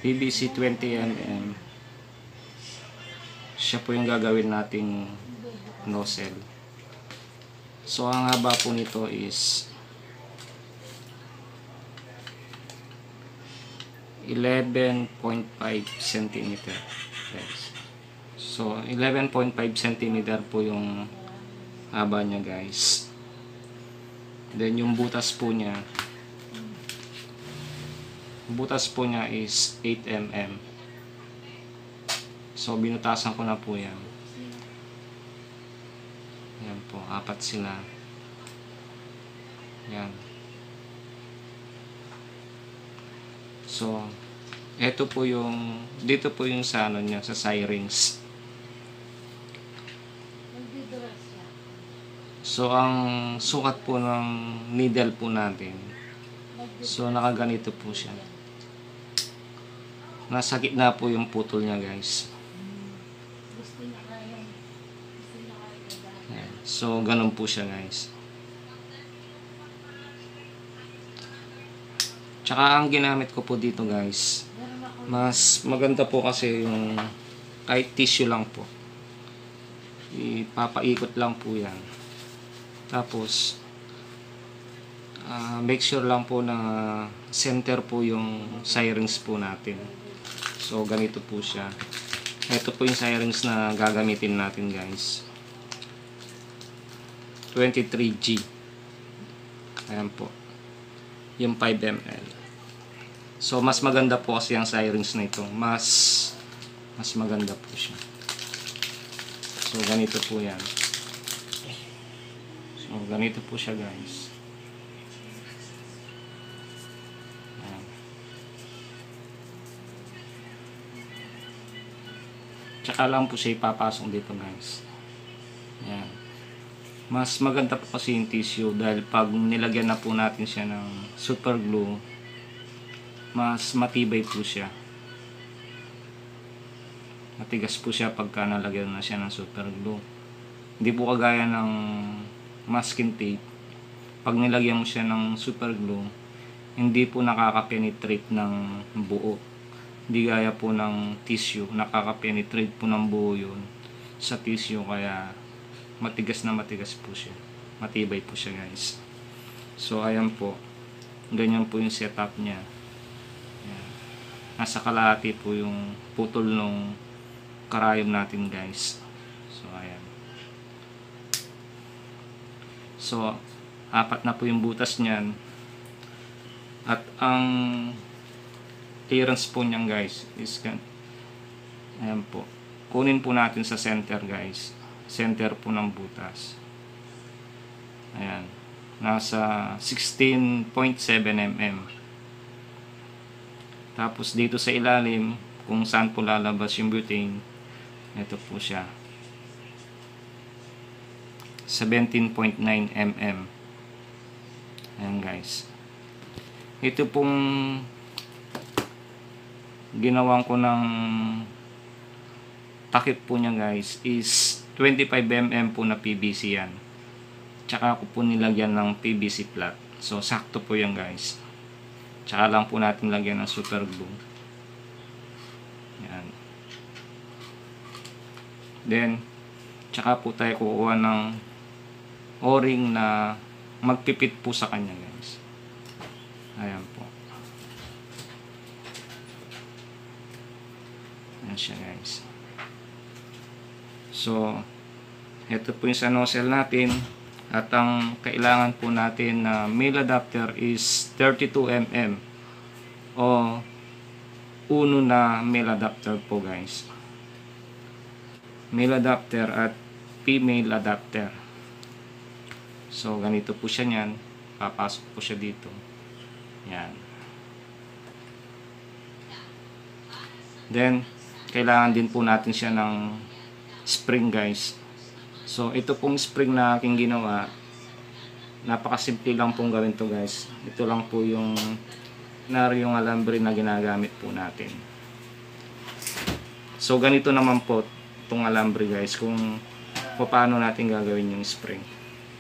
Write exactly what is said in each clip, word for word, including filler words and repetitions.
P V C twenty millimeter. Siya po yung gagawin nating nozzle. So ang haba po nito is eleven point five centimeter. Guys. So eleven point five centimeter po yung haba niya, guys. Then yung butas po niya, butas po niya is eight millimeter. So binutasan ko na po yan. Yan po, apat sila. Yan. So eto po yung, dito po yung sa ano niya, sa side rings. So ang sukat po ng needle po natin, so nakaganito po siya. Nasa gitna po yung putol niya, guys. Ayan. So ganun po siya, guys. Tsaka ang ginamit ko po dito, guys, mas maganda po kasi yung kahit tissue lang po, ipapaikot lang po yan. Tapos uh, make sure lang po na center po yung sirens po natin. So ganito po siya. Ito po yung sirens na gagamitin natin, guys. twenty-three G. Ayan po. Yung five millimeter. So mas maganda po kasi ang sirens na ito. Mas mas maganda po siya. So ganito po yan. So ganito po siya, guys. Ayan. Tsaka lang po siya ipapasok dito, guys. Ayan. Mas maganda po kasi yung tissue dahil pag nilagyan na po natin siya ng super glue, mas matibay po siya. Matigas po siya pagka nalagyan na siya ng super glue. Hindi po kagaya ng masking tape. Pag nilagyan mo siya ng super glue, hindi po nakaka-penetrate ng buo. Hindi gaya po ng tissue, nakaka-penetrate po ng buo yun sa tissue, kaya matigas na matigas po siya. Matibay po siya, guys. So ayan po. Ganyan po yung setup niya. Ayan. Nasa kalahati po yung putol ng karayom natin, guys. So ayan. So apat na po yung butas niyan. At ang clearance po niyan, guys, is gan ayan po. Kunin po natin sa center, guys. Center po ng butas. Ayan. Nasa sixteen point seven millimeter. Tapos dito sa ilalim, kung saan po lalabas yung butane, ito po siya. seventeen point nine millimeter. Ayan, guys. Ito pong ginawan ko ng takip po niya, guys, is twenty-five millimeter po na P V C yan. Tsaka ako po nilagyan ng P V C flat. So sakto po yan, guys. Tsaka lang po natin lagyan ng super glue. Yan. Then tsaka po tayo kukuha ng o-ring na magpipit po sa kanya, guys. Ayan po. Ayan siya, guys. So ito po yung sa nozzle natin. At ang kailangan po natin na male adapter is thirty-two millimeter o uno na male adapter po, guys. Male adapter at female adapter. So ganito po siya niyan. Papasok po siya dito. Yan. Then kailangan din po natin siya ng spring, guys. So ito pong spring na aking ginawa, napakasimple lang pong gawin to, guys. Ito lang po yung naryong alambre na ginagamit po natin. So ganito naman po itong alambre, guys, kung paano natin gagawin yung spring.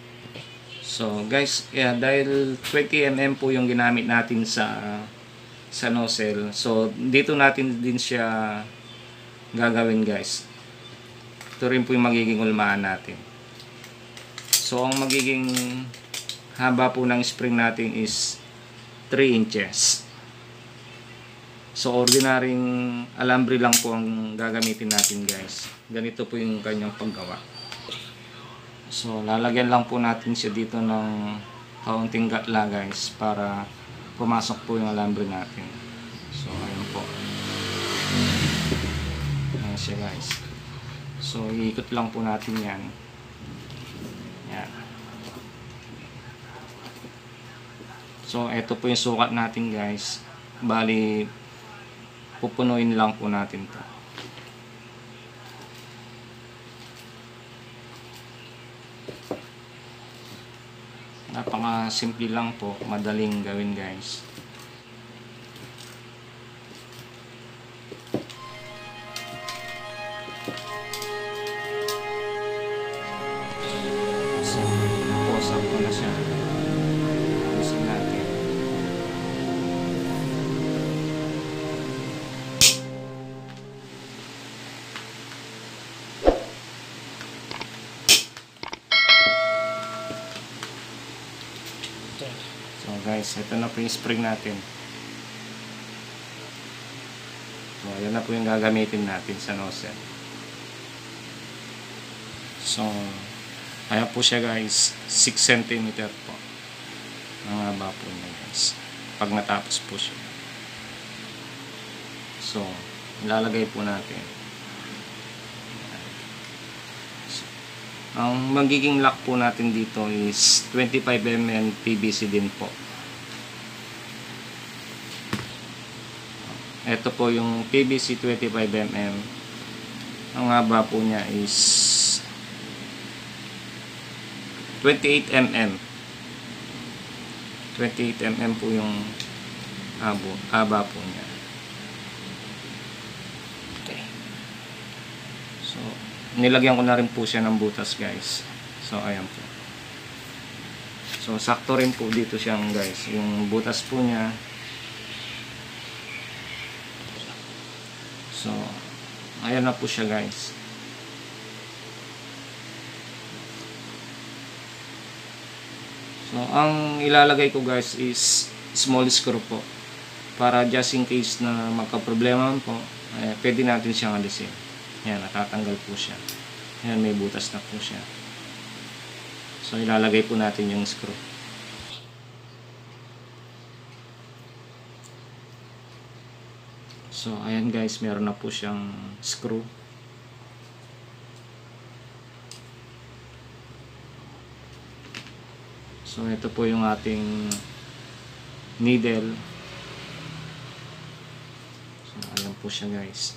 So guys, yeah, dahil twenty millimeter po yung ginamit natin sa sa nozzle. So dito natin din siya gagawin guys. Ito rin po yung magiging ulmaan natin. So ang magiging haba po ng spring natin is three inches. So ordinaryong alambre lang po ang gagamitin natin guys. Ganito po yung kanyang paggawa. So lalagyan lang po natin siya dito ng kaunting gatla guys para pumasok po yung alambre natin. So ayun po. Ayan siya guys. So iikot lang po natin yan. Yan. So ito po yung sukat natin guys. Bali pupunuin lang po natin to. Napaka simple lang po, madaling gawin guys. So, pause up ko na siya. Alisin natin. So guys, ito na po yung spring natin. So ayan na po yung gagamitin natin sa nozzle. So ayan po siya guys, six centimeter po ang haba po niya guys pag natapos po siya. So ilalagay po natin. Ang magiging lock po natin dito is twenty-five millimeter P V C din po. Ito po yung P V C twenty-five millimeter. Ang haba po niya is twenty-eight millimeter. twenty-eight millimeter po yung haba, haba po niya. Okay. So nilagyan ko na rin po siya ng butas guys. So ayan po. So sakto rin po dito siyang guys. Yung butas po niya. So ayan na po siya guys. So ang ilalagay ko guys is small screw po. Para just in case na magka-problema po, eh, pwede natin siyang alisin. Yan, natatanggal po siya. Yan, may butas na po siya. So, ilalagay po natin yung screw. So, ayan guys, meron na po siyang screw. So, ito po yung ating needle. So, ayan po siya guys.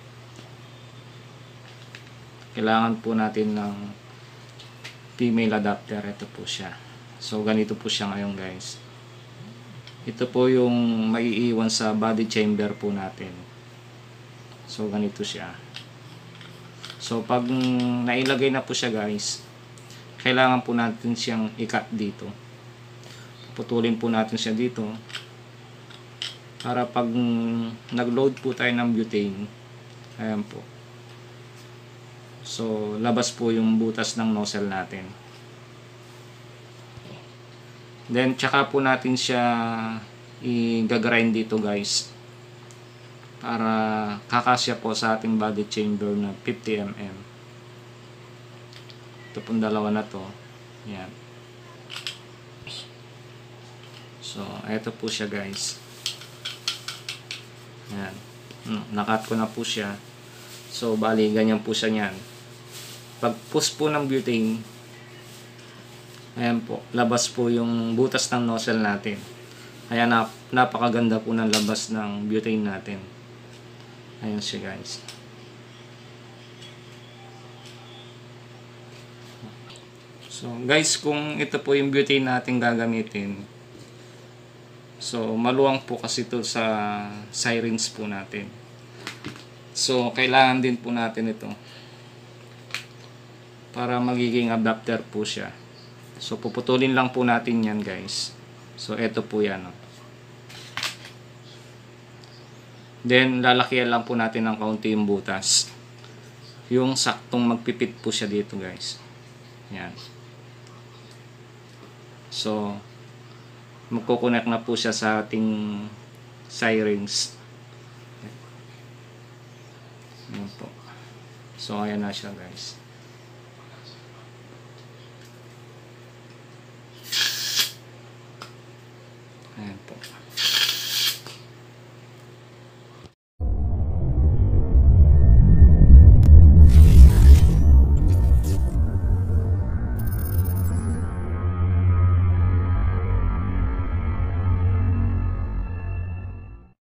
Kailangan po natin ng female adapter. Ito po siya. So ganito po siya ngayon guys. Ito po yung maiiwan sa body chamber po natin. So ganito siya. So pag nailagay na po siya guys, kailangan po natin siyang i-cut dito. Putulin po natin siya dito. Para pag nag-load po tayo ng butane, ayan po. So, labas po yung butas ng nozzle natin. Then, tsaka po natin siya i-grind dito guys. Para kakasya po sa ating body chamber na fifty millimeter. Ito pong dalawa na to. Yan. So, eto po siya guys. Yan. Nakat ko na po siya. So, bali, ganyan po siya niyan. Pag push po ng butane, ayan po, labas po yung butas ng nozzle natin. Kaya nap napakaganda po ng labas ng butane natin. Ayan siya guys. So guys, kung ito po yung butane natin gagamitin, so maluwang po kasi ito sa sirens po natin. So kailangan din po natin ito para magiging adapter po siya. So puputulin lang po natin yan guys. So eto po yan. Oh. Then, lalakyan lang po natin ng kaunti yung butas. Yung saktong magpipit po siya dito, guys. Yan. So, magkukonek na po siya sa ating sirens. Yan po. So, ayan na siya, guys. Ayan po.